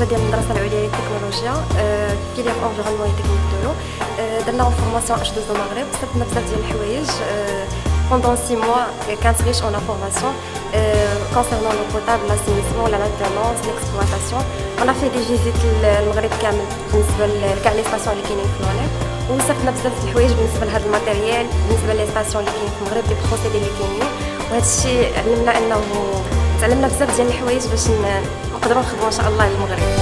درجه ديال المدرسه العليا للتكنولوجيا فيليير انفيرونمون اي تكنيك دو لو. درنا فورماسيون اش دوز المغرب، استفدنا بزاف ديال الحوايج pendant 6 mois. كانت riche en information concernant l'eau potable, l'assainissement, la maintenance, l'exploitation. On a fait des visites للمغرب كامل بالنسبه لكاع لي ستاسيون اللي كاينين في المغرب، واستفدنا بزاف د الحوايج بالنسبه لهذا الماتيريال، بالنسبه لي ستاسيون اللي كاينين في المغرب، لي بروسيدي اللي كاينين. وهذا الشيء علمنا انه تعلمنا بزاف ديال الحوايج باش نقدروا نخدموا ان شاء الله للمغرب.